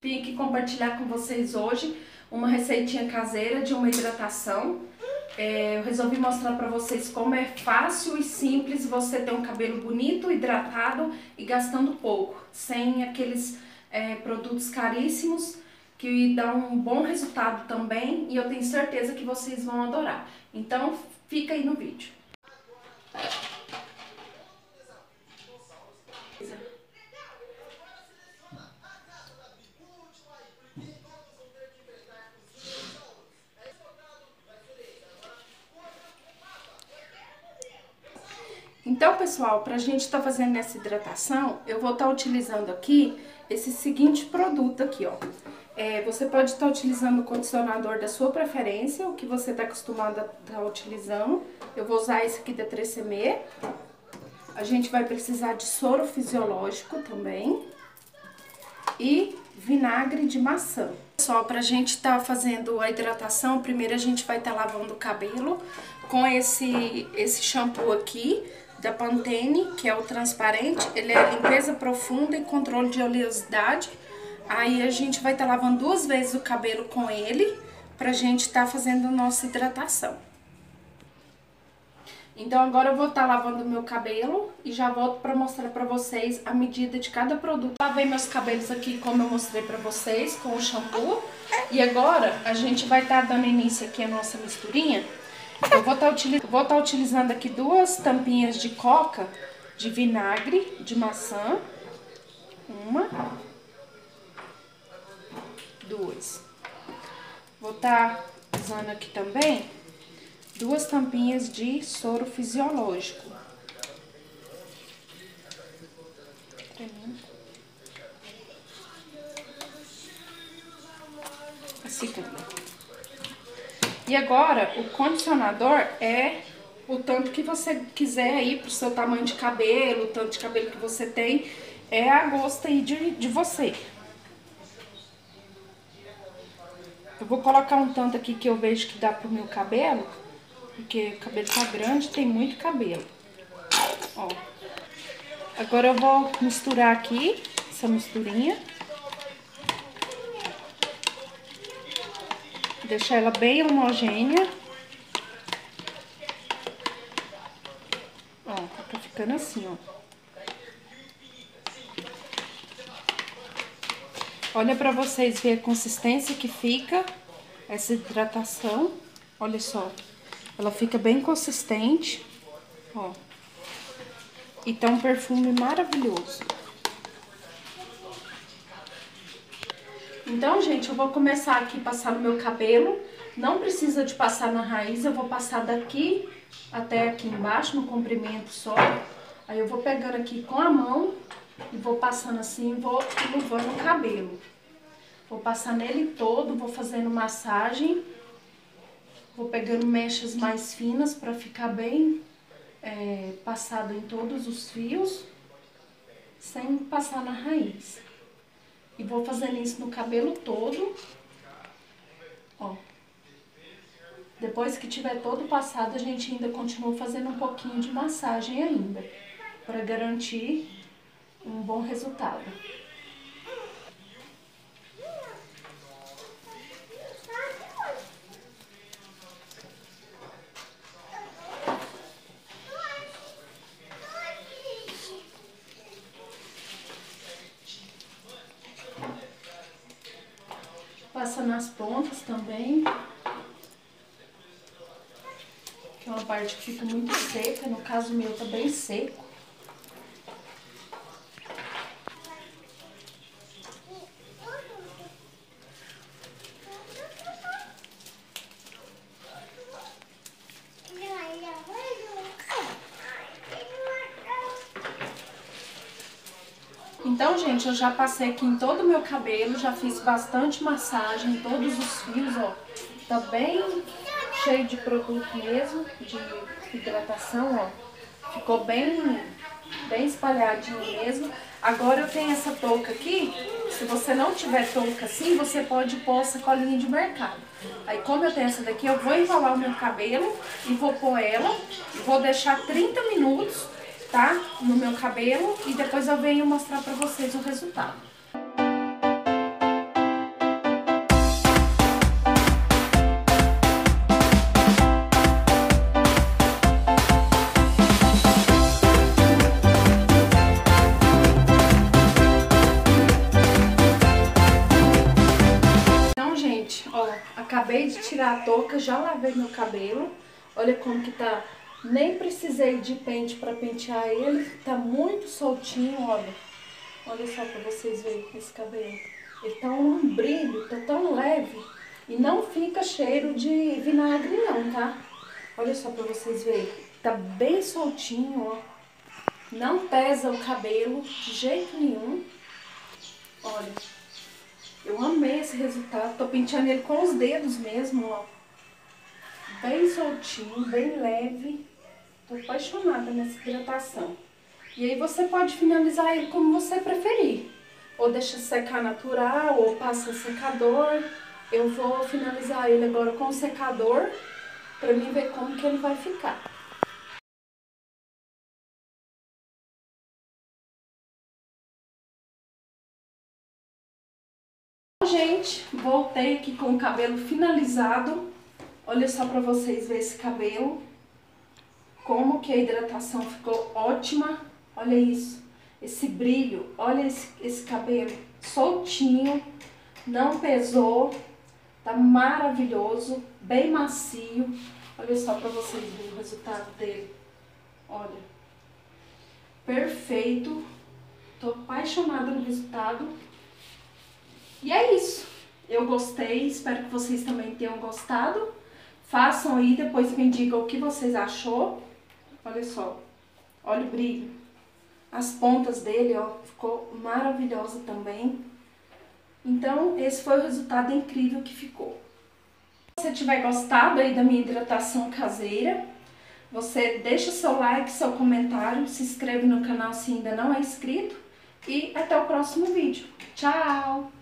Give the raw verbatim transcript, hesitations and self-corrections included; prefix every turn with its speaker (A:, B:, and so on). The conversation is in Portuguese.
A: Vim aqui compartilhar com vocês hoje uma receitinha caseira de uma hidratação. É, eu resolvi mostrar para vocês como é fácil e simples você ter um cabelo bonito, hidratado e gastando pouco, sem aqueles é, produtos caríssimos que dão um bom resultado também, e eu tenho certeza que vocês vão adorar. Então fica aí no vídeo. Então, pessoal, para a gente estar tá fazendo essa hidratação, eu vou estar tá utilizando aqui esse seguinte produto aqui, ó. É, você pode estar tá utilizando o condicionador da sua preferência, o que você está acostumado a estar tá utilizando. Eu vou usar esse aqui da três C M. A gente vai precisar de soro fisiológico também e vinagre de maçã. Pessoal, para a gente estar tá fazendo a hidratação, primeiro a gente vai estar tá lavando o cabelo com esse, esse shampoo aqui da Pantene, que é o transparente. Ele é limpeza profunda e controle de oleosidade. Aí a gente vai estar tá lavando duas vezes o cabelo com ele, pra gente estar tá fazendo a nossa hidratação. Então agora eu vou estar tá lavando o meu cabelo e já volto para mostrar para vocês a medida de cada produto. Lavei meus cabelos aqui como eu mostrei para vocês, com o shampoo. E agora a gente vai estar tá dando início aqui a nossa misturinha. Eu vou estar tá utiliz... tá utilizando aqui duas tampinhas de coca de vinagre de maçã. Uma. Duas. Vou estar tá usando aqui também duas tampinhas de soro fisiológico. Assim também. E agora, o condicionador é o tanto que você quiser aí pro seu tamanho de cabelo, o tanto de cabelo que você tem, é a gosto aí de, de você. Eu vou colocar um tanto aqui que eu vejo que dá pro meu cabelo, porque o cabelo tá grande, tem muito cabelo. Ó. Agora eu vou misturar aqui essa misturinha. Deixar ela bem homogênea. Ó, tá ficando assim, ó. Olha pra vocês verem a consistência que fica essa hidratação. Olha só. Ela fica bem consistente, ó. E tá um perfume maravilhoso. Então, gente, eu vou começar aqui a passar no meu cabelo. Não precisa de passar na raiz, eu vou passar daqui até aqui embaixo, no comprimento só. Aí eu vou pegando aqui com a mão e vou passando assim, vou enluvando o cabelo. Vou passar nele todo, vou fazendo massagem. Vou pegando mechas mais finas para ficar bem é, passado em todos os fios, sem passar na raiz. E vou fazendo isso no cabelo todo, ó. Depois que tiver todo passado, a gente ainda continua fazendo um pouquinho de massagem ainda, para garantir um bom resultado. Passa nas pontas também, que é uma parte que fica muito seca, no caso meu tá bem seco. Então, gente, eu já passei aqui em todo o meu cabelo, já fiz bastante massagem em todos os fios, ó. Tá bem cheio de produto mesmo, de hidratação, ó. Ficou bem, bem espalhadinho mesmo. Agora eu tenho essa touca aqui, se você não tiver touca assim, você pode pôr sacolinha de mercado. Aí, como eu tenho essa daqui, eu vou enrolar o meu cabelo e vou pôr ela, e vou deixar trinta minutos, tá? No meu cabelo, e depois eu venho mostrar pra vocês o resultado. Ó, acabei de tirar a touca, já lavei meu cabelo. Olha como que tá. Nem precisei de pente pra pentear ele. Tá muito soltinho, olha. Olha só pra vocês verem esse cabelo. Ele tá um brilho, tá tão leve. E não fica cheiro de vinagre não, tá? Olha só pra vocês verem. Tá bem soltinho, ó. Não pesa o cabelo de jeito nenhum. Olha. Eu amei esse resultado. Tô penteando ele com os dedos mesmo, ó. Bem soltinho, bem leve. Tô apaixonada nessa hidratação. E aí você pode finalizar ele como você preferir. Ou deixa secar natural, ou passa secador. Eu vou finalizar ele agora com o secador, pra mim ver como que ele vai ficar. Gente, voltei aqui com o cabelo finalizado. Olha só pra vocês verem esse cabelo. Como que a hidratação ficou ótima. Olha isso, esse brilho. Olha esse, esse cabelo soltinho, não pesou. Tá maravilhoso, bem macio. Olha só pra vocês verem o resultado dele. Olha, perfeito. Tô apaixonada no resultado. E é isso. Eu gostei, espero que vocês também tenham gostado. Façam aí, depois me digam o que vocês achou. Olha só, olha o brilho. As pontas dele, ó, ficou maravilhosa também. Então, esse foi o resultado incrível que ficou. Se você tiver gostado aí da minha hidratação caseira, você deixa o seu like, seu comentário, se inscreve no canal se ainda não é inscrito. E até o próximo vídeo. Tchau!